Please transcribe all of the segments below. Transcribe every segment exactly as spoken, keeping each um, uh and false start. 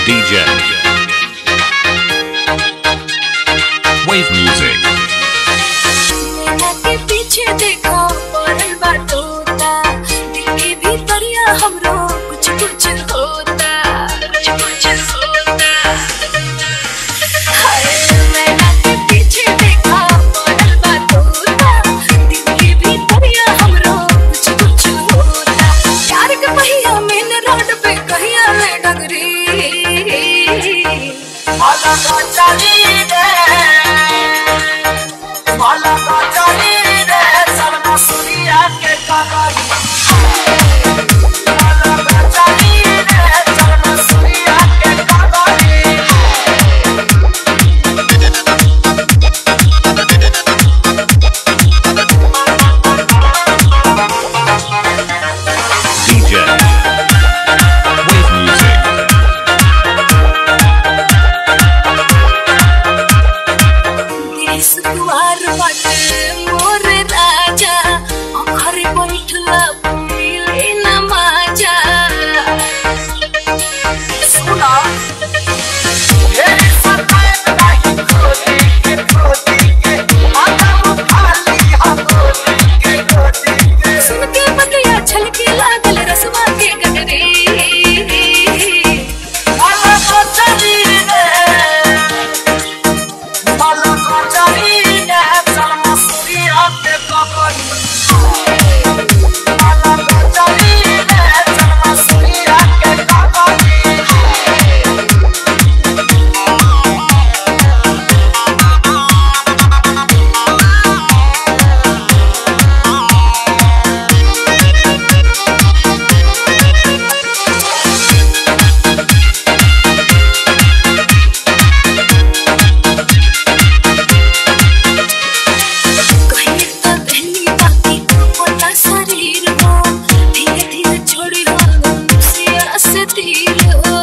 D J Wave Music के पीछे देखो पड़ल बा तोता, दिल के भीतरिया हमरो कुछ कुछ होता, कुछ कुछ होता। हाय मैना के पीछे देखो पड़ल बा तोता, दिल के भीतरिया हमरो कुछ कुछ होता। प्यार के पहिया मेन रोड पे कहिया में डगरी माला का चली रे, माला का चली रे, सलमा सुनिया के कागरी। माला का चली रे, सलमा सुनिया के Kagri. D J Wave Music सुकुआर बाटे मोर राजा, अखर बैठला मिले न माजा। सुना ये सरकार नहीं खोती के खोती के, माता उठा ली हम खोती के खोती के। सुन के बतिया छलके लागल रसवा के गगरी। माला का चली रे, माला का चली रे, सलमा सुनिया के कागरी। माला का चली रे, सलमा सुनिया के कागरी। कहीं तो पहली बाती अपना शरीर हो, धीरे धीरे छोड़ी हो मुझसे से तीर हो।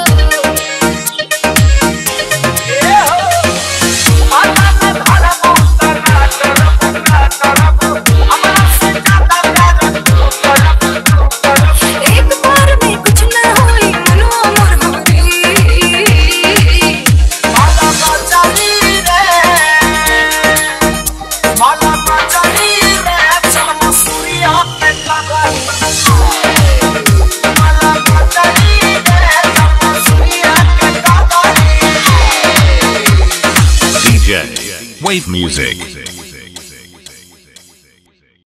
ये हो माता में भरा मोहतरा तरफ ना तरफ, हमरा से ज्यादा प्यार तू तरफ तू तरफ। एक बार में कुछ न होई मनो मोर हमरी। माला का चली रे, माला का चली रे, सलमा सुनिया के कागरी। माला का चली रे, सलमा सुनिया के Kagri. D J Wave Music